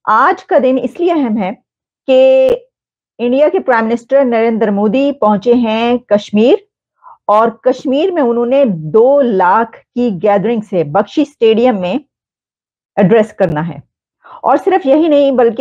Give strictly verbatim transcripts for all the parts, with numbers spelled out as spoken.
आज का दिन इसलिए अहम है कि इंडिया के प्राइम मिनिस्टर नरेंद्र मोदी पहुंचे हैं कश्मीर और कश्मीर में उन्होंने दो लाख की गैदरिंग से बख्शी स्टेडियम में एड्रेस करना है। और सिर्फ यही नहीं बल्कि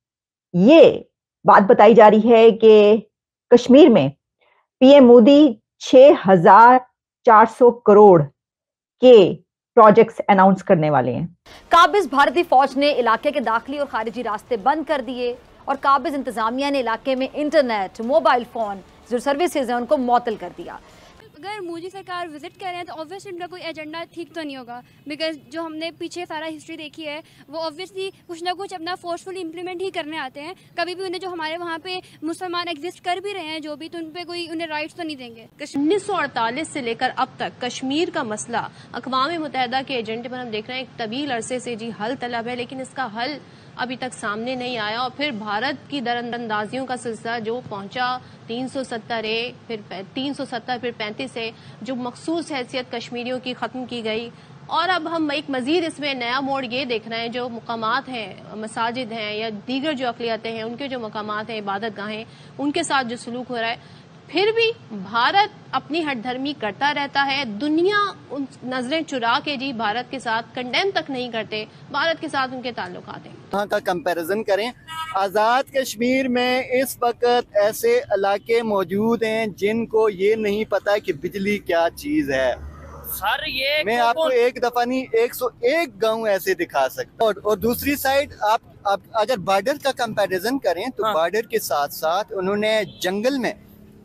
ये बात बताई जा रही है कि कश्मीर में पीएम मोदी छह हज़ार चार सौ करोड़ के प्रोजेक्ट्स अनाउंस करने वाले हैं। काबिज भारतीय फौज ने इलाके के दाखिली और खारिजी रास्ते बंद कर दिए और काबिज इंतजामिया ने इलाके में इंटरनेट, मोबाइल फोन जो सर्विसेज हैं उनको मुअत्तल कर दिया। अगर मोदी सरकार विजिट कर रहे हैं तो ऑब्वियसली उनका कोई एजेंडा ठीक तो नहीं होगा, बिकॉज जो हमने पीछे सारा हिस्ट्री देखी है वो ऑब्वियसली कुछ ना कुछ अपना फोर्सफुली इम्प्लीमेंट ही करने आते हैं। कभी भी उन्हें जो हमारे वहाँ पे मुसलमान एग्जिस्ट कर भी रहे हैं जो भी, तो उन पर कोई उन्हें राइट्स तो नहीं देंगे। उन्नीस सौ अड़तालीस से लेकर अब तक कश्मीर का मसला अक़वाम मुत्तहिदा के एजेंडे पर हम देख रहे हैं एक तवील अरसे से जी हल तलब है, लेकिन इसका हल अभी तक सामने नहीं आया। और फिर भारत की दरअंदाजियों का सिलसिला जो पहुंचा तीन सौ सत्तर ए, फिर तीन सौ सत्तर फिर पैंतीस ए, जो मखसूस हैसियत कश्मीरियों की खत्म की गई। और अब हम एक मजीद इसमें नया मोड़ ये देख रहे हैं, जो मकामात हैं, मसाजिद हैं या दीगर जो अक़लियतें हैं उनके जो मकामात हैं, इबादत गाहें, उनके साथ जो सलूक हो रहा है, फिर भी भारत अपनी हठधर्मी करता रहता है। दुनिया उन नजरें चुरा के जी भारत के साथ कंडेम तक नहीं करते, भारत के साथ उनके ताल्लुकात हैं। वहाँ का कंपैरिजन करें, आज़ाद कश्मीर में इस वक्त ऐसे इलाके मौजूद हैं जिनको ये नहीं पता कि बिजली क्या चीज़ है। सर ये मैं आपको एक दफा नहीं एक सौ एक गांव ऐसे दिखा सकता हूँ। और, और दूसरी साइड आप, आप अगर बॉर्डर का कंपैरिजन करें तो हाँ। बॉर्डर के साथ साथ उन्होंने जंगल में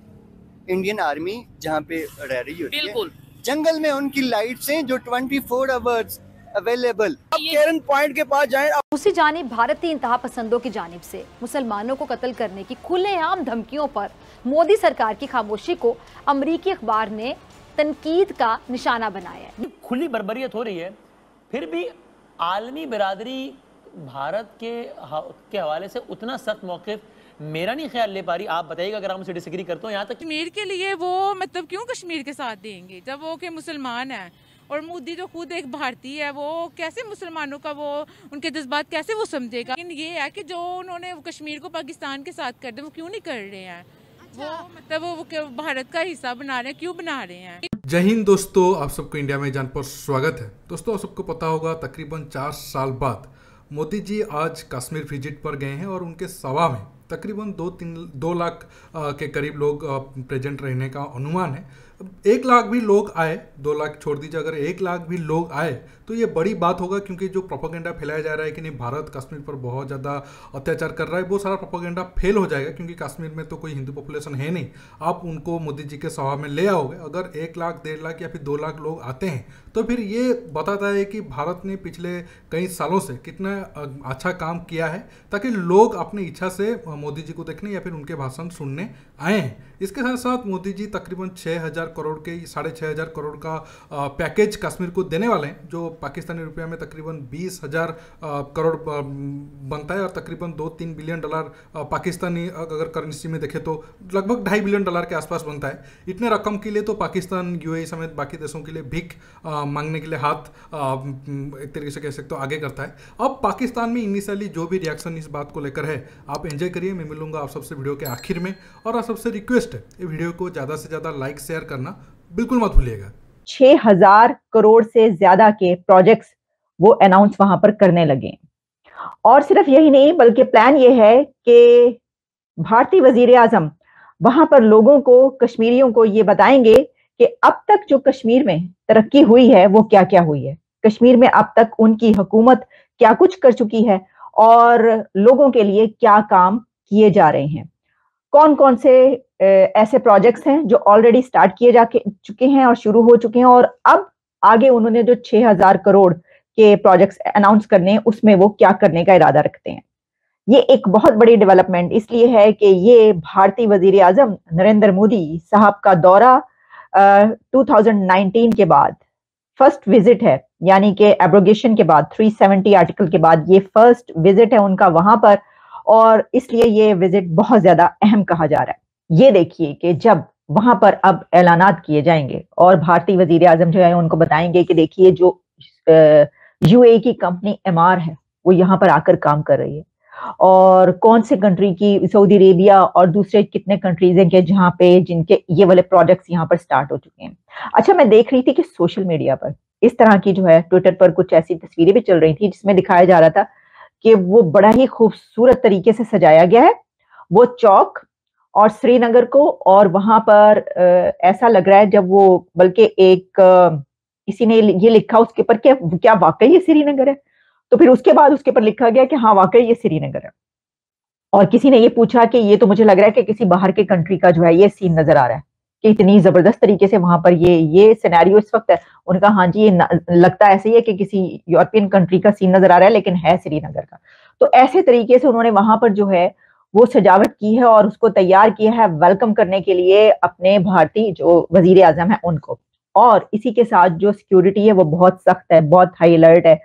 इंडियन आर्मी जहाँ पे रह रही होती है, बिल्कुल जंगल में उनकी लाइट्स हैं जो चौबीस आवर्स अवेलेबल। अब केरन पॉइंट के पास जाएं। दूसरी जानिब भारतीय इंतहा पसंदों की जानिब से मुसलमानों को कत्ल करने की खुलेआम धमकियों पर मोदी सरकार की खामोशी को अमरीकी अखबार ने तनकीद का निशाना बनाया है। खुली बर्बरियत हो रही है, फिर भी आलमी बिरादरी भारत के के हवाले से उतना सख्त मौक़िफ़ मेरा नहीं ख्याल ले पा रही। आप बताइएगा अगर हम उसे डिसएग्री करते हो। यहाँ तक कश्मीर के लिए वो मतलब क्यों कश्मीर के साथ देंगे जब वो के मुसलमान है, और मोदी जो खुद एक भारतीय है, वो कैसे मुसलमानों का वो उनके जज्बात कैसे वो समझेगा। लेकिन ये है कि जो उन्होंने कश्मीर को पाकिस्तान के साथ कर दे वो क्यों नहीं कर रहे हैं। वो मतलब वो भारत का हिस्सा बना रहे हैं, क्यों बना रहे हैं। जय हिंद दोस्तों, आप सबको इंडिया में जान पर स्वागत है। दोस्तों आप सबको पता होगा तकरीबन चार साल बाद मोदी जी आज कश्मीर विजिट पर गए हैं और उनके सभा में तकरीबन दो तीन दो लाख के करीब लोग प्रेजेंट रहने का अनुमान है। एक लाख भी लोग आए, दो लाख छोड़ दीजिए, अगर एक लाख भी लोग आए तो ये बड़ी बात होगा, क्योंकि जो प्रोपेगेंडा फैलाया जा रहा है कि नहीं भारत कश्मीर पर बहुत ज़्यादा अत्याचार कर रहा है, वो सारा प्रोपेगेंडा फेल हो जाएगा, क्योंकि कश्मीर में तो कोई हिंदू पॉपुलेशन है नहीं। आप उनको मोदी जी के सभा में ले आओगे, अगर एक लाख डेढ़ लाख या फिर दो लाख लोग आते हैं तो फिर ये बताता है कि भारत ने पिछले कई सालों से कितना अच्छा काम किया है, ताकि लोग अपनी इच्छा से मोदी जी को देखने या फिर उनके भाषण सुनने आए हैं। इसके साथ साथ मोदी जी तकरीबन छः हज़ार करोड़ के साढ़े छः हज़ार करोड़ का पैकेज कश्मीर को देने वाले हैं, जो पाकिस्तानी रुपये में तकरीबन बीस हज़ार करोड़ बनता है और तकरीबन दो तीन बिलियन डॉलर पाकिस्तानी अगर करेंसी में देखें तो लगभग ढाई बिलियन डॉलर के आसपास बनता है। इतने रकम के लिए तो पाकिस्तान यूएई समेत बाकी देशों के लिए भीख मांगने के लिए हाथ एक तरीके से कह सकते हो आगे करता है। अब पाकिस्तान में इनिशियली जो भी रिएक्शन इस बात को लेकर है आप एंजॉय करिए। मैं मिलूंगा आप सबसे वीडियो के आखिर में, और आप सबसे रिक्वेस्ट है ये वीडियो को ज़्यादा से ज़्यादा लाइक शेयर करना बिल्कुल मत भूलिएगा। छह हजार करोड़ से ज्यादा के प्रोजेक्ट्स वो अनाउंस वहां पर करने लगे। और सिर्फ यही नहीं बल्कि प्लान ये है कि भारतीय वजीर आजम वहां पर लोगों को, कश्मीरियों को ये बताएंगे कि अब तक जो कश्मीर में तरक्की हुई है वो क्या क्या हुई है, कश्मीर में अब तक उनकी हुकूमत क्या कुछ कर चुकी है और लोगों के लिए क्या काम किए जा रहे हैं। कौन कौन से ऐसे प्रोजेक्ट्स हैं जो ऑलरेडी स्टार्ट किए जा चुके हैं और शुरू हो चुके हैं, और अब आगे उन्होंने जो छह हजार करोड़ के प्रोजेक्ट्स अनाउंस करने हैं उसमें वो क्या करने का इरादा रखते हैं। ये एक बहुत बड़ी डेवलपमेंट इसलिए है कि ये भारतीय वजीर आजम नरेंद्र मोदी साहब का दौरा दो हज़ार उन्नीस के बाद फर्स्ट विजिट है, यानी कि एब्रोगेशन के बाद तीन सौ सत्तर आर्टिकल के बाद ये फर्स्ट विजिट है उनका वहां पर, और इसलिए ये विजिट बहुत ज्यादा अहम कहा जा रहा है। ये देखिए कि जब वहां पर अब ऐलानात किए जाएंगे और भारतीय वजीर आजम जो है उनको बताएंगे कि देखिए जो यूएई की कंपनी एमआर है वो यहाँ पर आकर काम कर रही है, और कौन से कंट्री की, सऊदी अरेबिया और दूसरे कितने कंट्रीज हैं कि जहाँ पे जिनके ये वाले प्रोजेक्ट्स यहाँ पर स्टार्ट हो चुके हैं। अच्छा, मैं देख रही थी कि सोशल मीडिया पर इस तरह की जो है ट्विटर पर कुछ ऐसी तस्वीरें भी चल रही थी जिसमें दिखाया जा रहा था कि वो बड़ा ही खूबसूरत तरीके से सजाया गया है वो चौक और श्रीनगर को, और वहां पर ऐसा लग रहा है जब वो, बल्कि एक किसी ने ये लिखा उसके ऊपर क्या क्या वाकई ये श्रीनगर है, तो फिर उसके बाद उसके ऊपर लिखा गया कि हाँ वाकई ये श्रीनगर है। और किसी ने ये पूछा कि ये तो मुझे लग रहा है कि किसी बाहर के कंट्री का जो है ये सीन नजर आ रहा है कि इतनी जबरदस्त तरीके से वहां पर ये ये सिनेरियो इस वक्त है। उनका हाँ जी, ये लगता ऐसे ही है कि किसी यूरोपियन कंट्री का सीन नजर आ रहा है लेकिन है श्रीनगर का। तो ऐसे तरीके से उन्होंने वहां पर जो है वो सजावट की है और उसको तैयार किया है वेलकम करने के लिए अपने भारतीय जो वजीर आजम है उनको। और इसी के साथ जो सिक्योरिटी है वो बहुत सख्त है, बहुत हाई अलर्ट है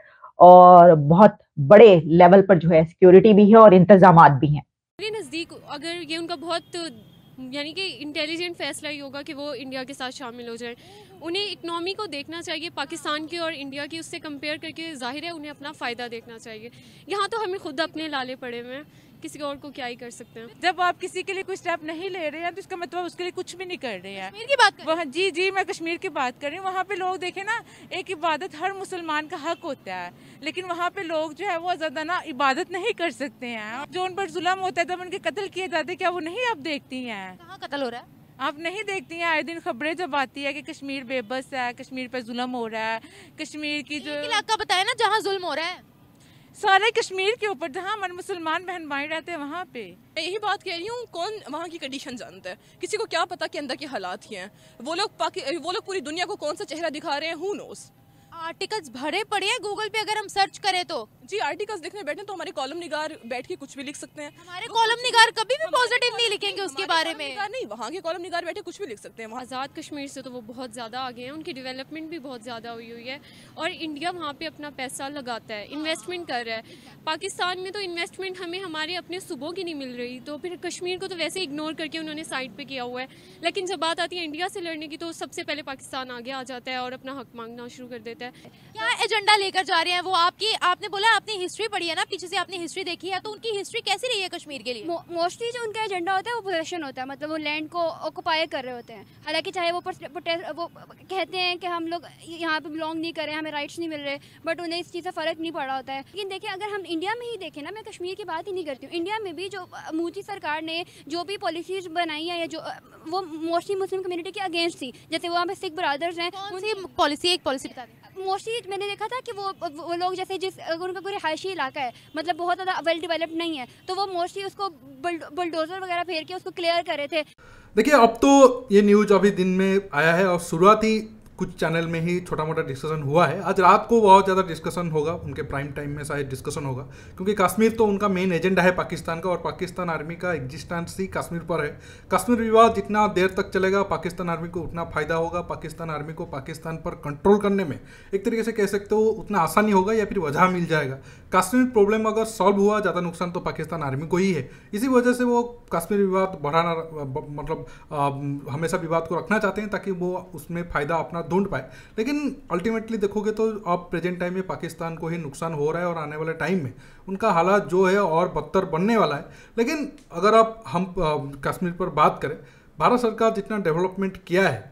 और बहुत बड़े लेवल पर जो है सिक्योरिटी भी है और इंतजामात भी हैं। मेरे नज़दीक अगर ये उनका बहुत यानी कि इंटेलिजेंट फैसला ही होगा कि वो इंडिया के साथ शामिल हो जाए। उन्हें इकनॉमी को देखना चाहिए पाकिस्तान की और इंडिया की, उससे कंपेयर करके जाहिर है उन्हें अपना फ़ायदा देखना चाहिए। यहाँ तो हमें खुद अपने लाले पड़े हुए हैं, किसी और को क्या ही कर सकते हैं। जब आप किसी के लिए कोई स्टेप नहीं ले रहे हैं तो इसका मतलब उसके लिए कुछ भी नहीं कर रहे हैं। कश्मीर की बात कर वहाँ जी जी मैं कश्मीर की बात कर रही हूँ। वहाँ पे लोग देखें ना, एक इबादत हर मुसलमान का हक होता है, लेकिन वहाँ पे लोग जो है वो ज़्यादा ना इबादत नहीं कर सकते हैं। जो उन पर जुल्म होता है, जब उनके कत्ल किए जाते हैं, क्या वो नहीं आप देखती हैं? कहाँ कत्ल हो रहा है? आप नहीं देखती हैं? आए दिन खबरें जब आती है कि कश्मीर बेबस है, कश्मीर पर जुल्म हो रहा है, कश्मीर की जो इलाका बताया ना जहाँ जुल्म हो रहा है, सारे कश्मीर के ऊपर जहाँ हमारे मुसलमान बहन भाई रहते हैं वहाँ पे। मैं यही बात कह रही हूँ, कौन वहाँ की कंडीशन जानता है? किसी को क्या पता कि अंदर के हालात ही हैं। वो लोग वो लोग पूरी दुनिया को कौन सा चेहरा दिखा रहे हैं, हु नोस। आर्टिकल्स भरे पड़े हैं गूगल पे, अगर हम सर्च करें तो जी आर्टिकल्स लिखने बैठे तो हमारे कॉलम निगार बैठ के कुछ भी लिख सकते हैं। हमारे कॉलम निगार कभी भी पॉजिटिव नहीं लिखेंगे उसके बारे में। नहीं, वहाँ के कॉलम निगार बैठे कुछ भी लिख सकते हैं। आज़ाद कश्मीर से तो वो बहुत ज़्यादा आगे हैं, उनकी डेवलपमेंट भी बहुत ज़्यादा हुई हुई है और इंडिया वहाँ पे अपना पैसा लगाता है, इन्वेस्टमेंट कर रहा है। पाकिस्तान में तो इन्वेस्टमेंट हमें हमारे अपने सूबों की नहीं मिल रही, तो फिर कश्मीर को तो वैसे इग्नोर करके उन्होंने साइड पे किया हुआ है। लेकिन जब बात आती है इंडिया से लड़ने की तो सबसे पहले पाकिस्तान आगे आ जाता है और अपना हक मांगना शुरू कर देता है। क्या एजेंडा लेकर जा रहे हैं वो? आपकी आपने बोला आपने हिस्ट्री पढ़ी है ना, पीछे से आपने हिस्ट्री देखी है, तो उनकी हिस्ट्री कैसी रही है कश्मीर के लिए? मोस्टली जो उनका एजेंडा होता है वो पोजेशन होता है, मतलब वो लैंड को ऑक्युपाई कर रहे होते हैं। हालांकि चाहे वो वो कहते हैं कि हम लोग यहाँ पे बिलोंग नहीं कर रहे हैं, हमें राइट्स नहीं मिल रहे, बट उन्हें इस चीज़ से फ़र्क नहीं पड़ा होता है। लेकिन देखिए, अगर हम इंडिया में ही देखें ना, मैं कश्मीर की बात ही नहीं करती हूँ, इंडिया में भी जो मोदी सरकार ने जो भी पॉलिसीज बनाई है या जो वो मोस्टली मुस्लिम कम्युनिटी के अगेंस्ट थी। जैसे वहाँ पे सिख ब्रदर्स हैं, पॉलिसी एक पॉलिसी बता दें। मोस्टली मैंने देखा था कि वो वो लोग जैसे जिस उनका कोई रिहायशी इलाका है, मतलब बहुत ज़्यादा वेल डेवलप्ड नहीं है, तो वो मोस्टली उसको बुलडोजर वगैरह फेर के उसको क्लियर कर रहे थे। देखिए, अब तो ये न्यूज अभी दिन में आया है और शुरुआती कुछ चैनल में ही छोटा मोटा डिस्कशन हुआ है। आज रात को बहुत ज़्यादा डिस्कशन होगा, उनके प्राइम टाइम में शायद डिस्कशन होगा, क्योंकि कश्मीर तो उनका मेन एजेंडा है पाकिस्तान का, और पाकिस्तान आर्मी का एग्जिस्टेंस ही कश्मीर पर है। कश्मीर विवाद जितना देर तक चलेगा पाकिस्तान आर्मी को उतना फायदा होगा। पाकिस्तान आर्मी को पाकिस्तान पर कंट्रोल करने में एक तरीके से कह सकते हो उतना आसानी होगा या फिर वजह मिल जाएगा। कश्मीर प्रॉब्लम अगर सॉल्व हुआ, ज़्यादा नुकसान तो पाकिस्तान आर्मी को ही है। इसी वजह से वो कश्मीर विवाद बढ़ाना, मतलब आ, हमेशा विवाद को रखना चाहते हैं ताकि वो उसमें फ़ायदा अपना ढूंढ पाए। लेकिन अल्टीमेटली देखोगे तो अब प्रेजेंट टाइम में पाकिस्तान को ही नुकसान हो रहा है और आने वाले टाइम में उनका हालात जो है और बदतर बनने वाला है। लेकिन अगर आप हम कश्मीर पर बात करें, भारत सरकार जितना डेवलपमेंट किया है,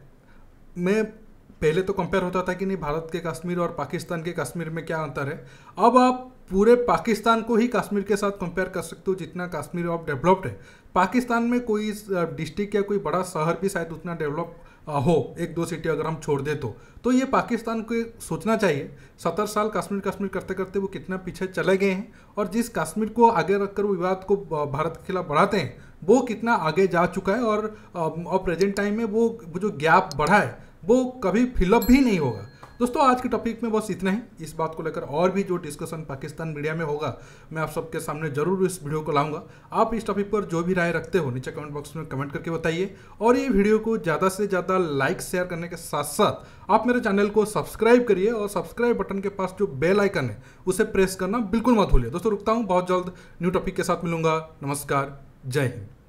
मैं पहले तो कंपेयर होता था कि नहीं भारत के कश्मीर और पाकिस्तान के कश्मीर में क्या अंतर है। अब आप पूरे पाकिस्तान को ही कश्मीर के साथ कंपेयर कर सकते हो जितना कश्मीर अब डेवलप्ड है। पाकिस्तान में कोई डिस्ट्रिक्ट या कोई बड़ा शहर भी शायद उतना डेवलप हो, एक दो सिटी अगर हम छोड़ दे तो तो ये पाकिस्तान को सोचना चाहिए सत्तर साल कश्मीर कश्मीर करते करते वो कितना पीछे चले गए हैं, और जिस कश्मीर को आगे रखकर वो विवाद को भारत के खिलाफ बढ़ाते हैं वो कितना आगे जा चुका है, और अब प्रेजेंट टाइम में वो जो गैप बढ़ा है वो कभी फिलअप भी नहीं होगा। दोस्तों, आज के टॉपिक में बस इतना ही। इस बात को लेकर और भी जो डिस्कशन पाकिस्तान मीडिया में होगा मैं आप सबके सामने जरूर इस वीडियो को लाऊंगा। आप इस टॉपिक पर जो भी राय रखते हो नीचे कमेंट बॉक्स में कमेंट करके बताइए, और ये वीडियो को ज़्यादा से ज़्यादा लाइक शेयर करने के साथ साथ आप मेरे चैनल को सब्सक्राइब करिए, और सब्सक्राइब बटन के पास जो बेल आइकन है उसे प्रेस करना बिल्कुल मत भूलिए। दोस्तों, रुकता हूँ, बहुत जल्द न्यू टॉपिक के साथ मिलूंगा। नमस्कार, जय हिंद।